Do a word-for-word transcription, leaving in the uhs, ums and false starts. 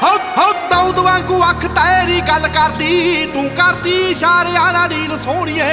ਹਉ ਹਉ ਦਾਊਦ ਵਾਂਗੂ ਅੱਖ ਤੇਰੀ ਗੱਲ ਕਰਦੀ, ਤੂੰ ਕਰਦੀ ਇਸ਼ਾਰਿਆਂ ਨਾਲ ਨੀਲ ਸੋਹਣੀਏ।